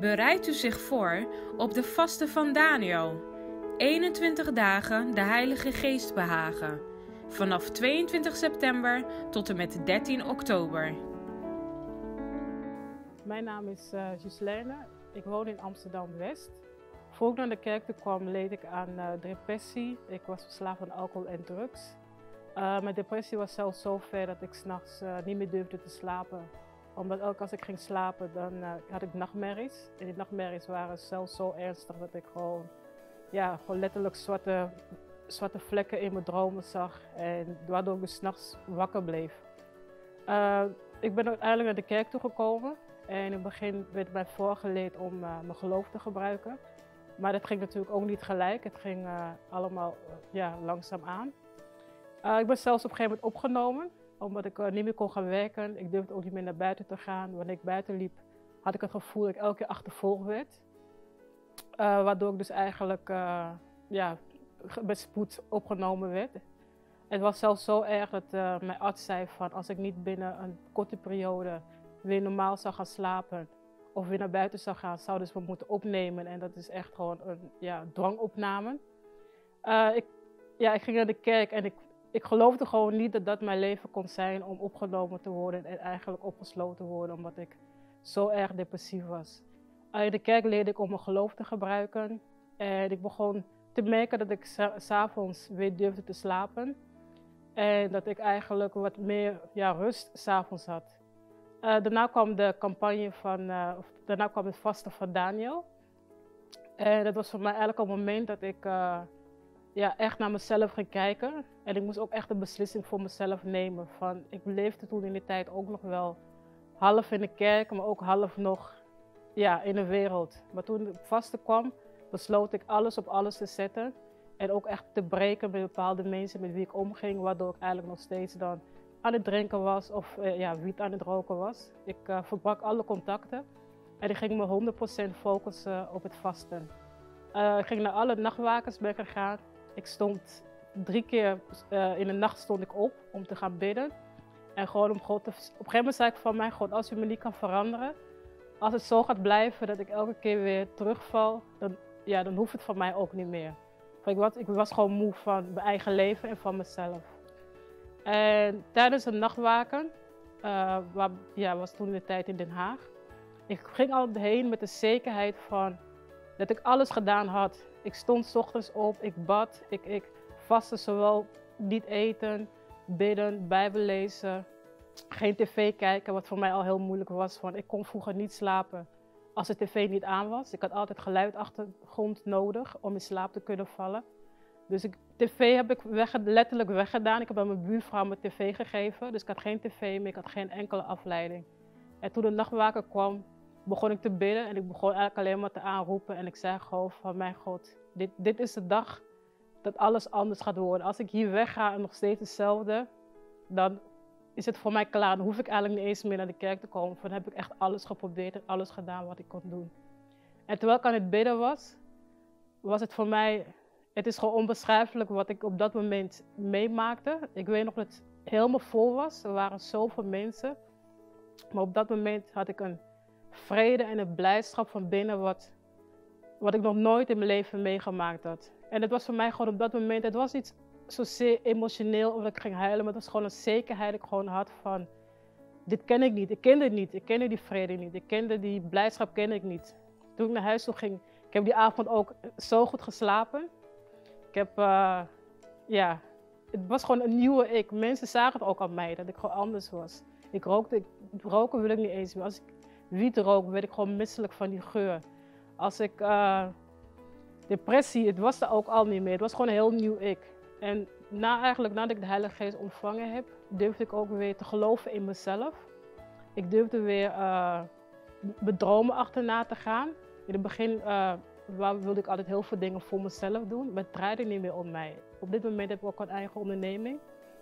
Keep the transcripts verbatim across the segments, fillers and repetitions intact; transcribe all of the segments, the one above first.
Bereidt u zich voor op de vasten van Daniel. eenentwintig dagen de Heilige Geest behagen. Vanaf tweeëntwintig september tot en met dertien oktober. Mijn naam is uh, Ghislaine. Ik woon in Amsterdam-West. Voor ik naar de kerk toe kwam, leed ik aan uh, depressie. Ik was verslaafd aan alcohol en drugs. Uh, mijn depressie was zelfs zo ver dat ik 's nachts uh, niet meer durfde te slapen. Omdat elke als ik ging slapen, dan uh, had ik nachtmerries. En die nachtmerries waren zelfs zo ernstig dat ik gewoon, ja, gewoon letterlijk zwarte, zwarte vlekken in mijn dromen zag. En waardoor ik dus 's nachts wakker bleef. Uh, ik ben uiteindelijk naar de kerk toegekomen. En in het begin werd mij voorgeleerd om uh, mijn geloof te gebruiken. Maar dat ging natuurlijk ook niet gelijk. Het ging uh, allemaal uh, ja, langzaam aan. Uh, ik ben zelfs op een gegeven moment opgenomen, omdat ik uh, niet meer kon gaan werken. Ik durfde ook niet meer naar buiten te gaan. Wanneer ik buiten liep, had ik het gevoel dat ik elke keer achtervolgd werd. Uh, waardoor ik dus eigenlijk uh, ja, met spoed opgenomen werd. Het was zelfs zo erg dat uh, mijn arts zei van als ik niet binnen een korte periode weer normaal zou gaan slapen of weer naar buiten zou gaan, zouden ze me moeten opnemen. En dat is echt gewoon een ja, dwangopname. Uh, ik, ja, ik ging naar de kerk en ik, ik geloofde gewoon niet dat dat mijn leven kon zijn om opgenomen te worden en eigenlijk opgesloten te worden, omdat ik zo erg depressief was. Uh, in de kerk leerde ik om mijn geloof te gebruiken en ik begon te merken dat ik 's avonds weer durfde te slapen en dat ik eigenlijk wat meer ja, rust 's avonds had. Uh, daarna kwam de campagne van, uh, of daarna kwam het vasten van Daniel. En dat was voor mij eigenlijk een moment dat ik uh, ja, echt naar mezelf ging kijken. En ik moest ook echt een beslissing voor mezelf nemen. Van, ik leefde toen in die tijd ook nog wel half in de kerk, maar ook half nog ja, in de wereld. Maar toen het vasten kwam, besloot ik alles op alles te zetten. En ook echt te breken met bepaalde mensen met wie ik omging, waardoor ik eigenlijk nog steeds dan aan het drinken was of uh, ja, wiet aan het roken was. Ik uh, verbrak alle contacten en ik ging me honderd procent focussen op het vasten. Uh, ik ging naar alle nachtwakens ben gegaan. Ik stond drie keer uh, in de nacht stond ik op om te gaan bidden. En gewoon om God te... Op een gegeven moment zei ik van mijn God, als u me niet kan veranderen, als het zo gaat blijven dat ik elke keer weer terugval, dan, ja, dan hoeft het van mij ook niet meer. Ik was, ik was gewoon moe van mijn eigen leven en van mezelf. En tijdens een nachtwaken, uh, waar, ja, was toen de tijd in Den Haag. Ik ging altijd heen met de zekerheid van dat ik alles gedaan had. Ik stond 's ochtends op, ik bad, ik, ik vastte zowel niet eten, bidden, bijbel lezen, geen tv kijken, wat voor mij al heel moeilijk was. Van, ik kon vroeger niet slapen als de tv niet aan was. Ik had altijd geluidachtergrond nodig om in slaap te kunnen vallen. Dus ik, tv heb ik wegge, letterlijk weggedaan. Ik heb aan mijn buurvrouw mijn tv gegeven. Dus ik had geen tv meer, ik had geen enkele afleiding. En toen de nachtwaker kwam, begon ik te bidden. En ik begon eigenlijk alleen maar te aanroepen. En ik zei gewoon van mijn God, dit, dit is de dag dat alles anders gaat worden. Als ik hier wegga en nog steeds hetzelfde, dan is het voor mij klaar. Dan hoef ik eigenlijk niet eens meer naar de kerk te komen. Dan heb ik echt alles geprobeerd en alles gedaan wat ik kon doen. En terwijl ik aan het bidden was, was het voor mij... Het is gewoon onbeschrijfelijk wat ik op dat moment meemaakte. Ik weet nog dat het helemaal vol was. Er waren zoveel mensen. Maar op dat moment had ik een vrede en een blijdschap van binnen wat, wat ik nog nooit in mijn leven meegemaakt had. En het was voor mij gewoon op dat moment, het was niet zozeer emotioneel of dat ik ging huilen, maar het was gewoon een zekerheid dat ik gewoon had van, dit ken ik niet, ik kende het niet, ik kende die vrede niet, ik kende die blijdschap kende ik niet. Toen ik naar huis toe ging, ik heb die avond ook zo goed geslapen. Ik heb, uh, ja, het was gewoon een nieuwe ik. Mensen zagen het ook aan mij, dat ik gewoon anders was. Ik rookte, ik, roken wil ik niet eens meer. Als ik wiet rook, werd ik gewoon misselijk van die geur. Als ik, uh, depressie, het was er ook al niet meer. Het was gewoon een heel nieuw ik. En na, eigenlijk, nadat ik de Heilige Geest ontvangen heb, durfde ik ook weer te geloven in mezelf. Ik durfde weer uh, mijn dromen achterna te gaan. In het begin uh, waar wilde ik altijd heel veel dingen voor mezelf doen, maar het draaide niet meer om mij. Op dit moment heb ik ook een eigen onderneming,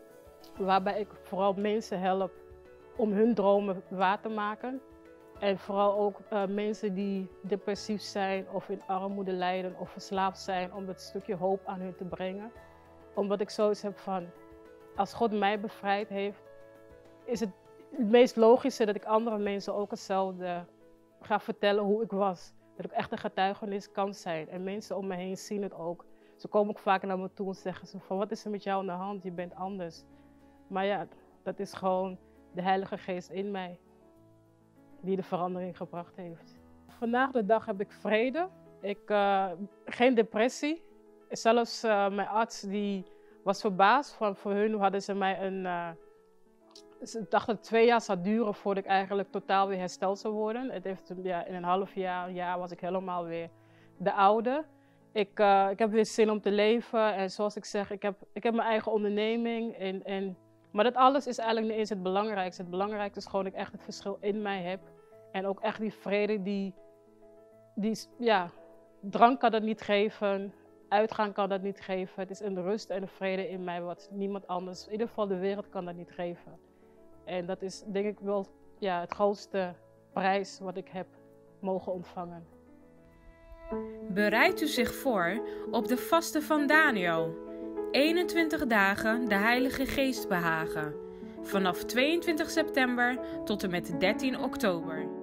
waarbij ik vooral mensen help om hun dromen waar te maken. En vooral ook uh, mensen die depressief zijn of in armoede lijden of verslaafd zijn, om dat stukje hoop aan hun te brengen. Omdat ik zoiets heb van, als God mij bevrijd heeft, is het het meest logische dat ik andere mensen ook hetzelfde ga vertellen hoe ik was. Dat ik echt een getuigenis kan zijn. En mensen om me heen zien het ook. Ze komen ook vaak naar me toe en zeggen ze van wat is er met jou aan de hand? Je bent anders. Maar ja, dat is gewoon de Heilige Geest in mij. Die de verandering gebracht heeft. Vandaag de dag heb ik vrede. Ik, uh, geen depressie. Zelfs uh, mijn arts die was verbaasd. Van, voor hun hadden ze mij een... Uh, ze dachten dat het twee jaar zou duren voordat ik eigenlijk totaal weer hersteld zou worden. Het heeft, ja, in een half jaar, jaar was ik helemaal weer de oude. Ik, uh, ik heb weer zin om te leven. En zoals ik zeg, ik heb, ik heb mijn eigen onderneming. En, en, maar dat alles is eigenlijk niet eens het belangrijkste. Het belangrijkste is gewoon dat ik echt het verschil in mij heb. En ook echt die vrede die... die ja, drank kan dat niet geven. Uitgaan kan dat niet geven. Het is een rust en een vrede in mij wat niemand anders, in ieder geval de wereld, kan dat niet geven. En dat is denk ik wel ja, het grootste prijs wat ik heb mogen ontvangen. Bereidt u zich voor op de vasten van Daniel. eenentwintig dagen de Heilige Geest behagen. Vanaf tweeëntwintig september tot en met dertien oktober.